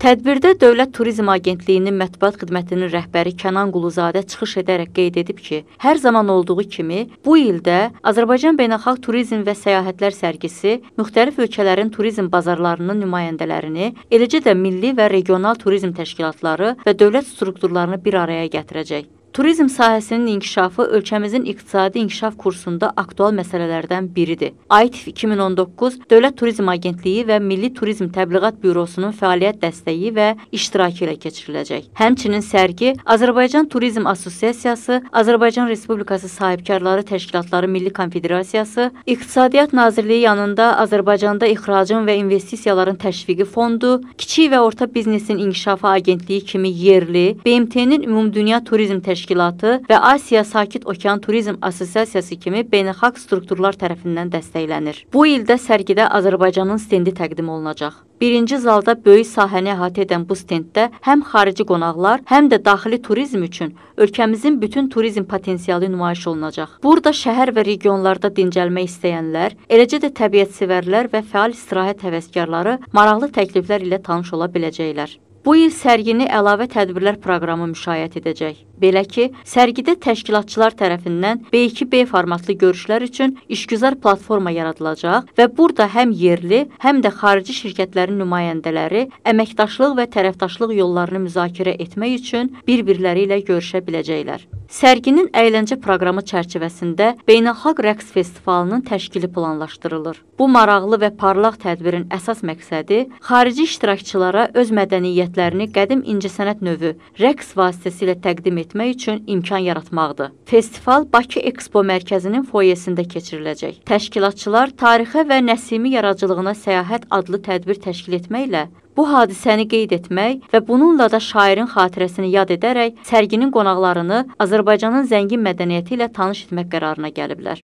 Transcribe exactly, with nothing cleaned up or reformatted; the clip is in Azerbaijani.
Tədbirdə Dövlət Turizm Agentliyinin mətbuat xidmətinin rəhbəri Kənan Quluzadə çıxış edərək qeyd edib ki, hər zaman olduğu kimi bu ildə Azərbaycan Beynəlxalq Turizm və Səyahətlər sərgisi müxtəlif ölkələrin turizm bazarlarının nümayəndələrini, eləcə də milli və regional turizm təşkilatları və dövlət strukturlarını bir araya gətirəcək. Turizm sahəsinin inkişafı ölkəmizin iqtisadi inkişaf kursunda aktual məsələlərdən biridir. A İ T F iki min on doqquz Dövlət Turizm Agentliyi və Milli Turizm Təbliğat Bürosunun fəaliyyət dəstəyi və iştirakı ilə keçiriləcək. Həmçinin sərgi Azərbaycan Turizm Assosiasiyası, Azərbaycan Respublikası Sahibkarları Təşkilatları Milli Konfederasiyası, İqtisadiyyat Nazirliyi yanında Azərbaycanda İxracın və İnvestisiyaların Təşviqi Fondu, Kiçik və Orta Biznesin İnkişafı Agentliyi kimi yerli, B M T-nin Ümumdünya Turizm Təşkilatı və Asiya Sakit Okean Turizm Assosiasiyası kimi beynəlxalq strukturlar tərəfindən dəstəklənir. Bu ildə sərgidə Azərbaycanın stendi təqdim olunacaq. Birinci zalda böyük sahəni əhatə edən bu stenddə həm xarici qonaqlar, həm də daxili turizm üçün ölkəmizin bütün turizm potensialı nümayiş olunacaq. Burada şəhər və regionlarda dincəlmək istəyənlər, eləcə də təbiətsevərlər və fəal istirahət həvəskarları maraqlı təkliflər ilə tanış ola biləcəklər. Bu il sərgini əlavə tədbirlər proqramı müşayiət edəcək. Belə ki, sərgidə təşkilatçılar tərəfindən B iki B formatlı görüşlər üçün işgüzar platforma yaradılacaq və burada həm yerli, həm də xarici şirkətlərin nümayəndələri əməkdaşlıq və tərəfdaşlıq yollarını müzakirə etmək üçün bir-birləri ilə görüşə biləcəklər. Sərginin əyləncə proqramı çərçivəsində Beynəlxalq Rəqs Festivalının təşkili planlaşdırılır. Bu maraqlı və parlaq tədbirin əsas məqsədi xarici iştirakçılara öz mədəniyyətlərini qədim incəsənət növü rəqs vasitəsilə təqdim etmək üçün imkan yaratmaqdır. Festival Bakı Ekspo Mərkəzinin foyesində keçiriləcək. Təşkilatçılar tarixə və Nəsimi yaradıcılığına səyahət adlı tədbir təşkil etməklə bu hadisəni qeyd etmək və bununla da şairin xatirəsini yad edərək sərginin qonaqlarını Azərbaycanın zəngin mədəniyyəti ilə tanış etmək qərarına gəliblər.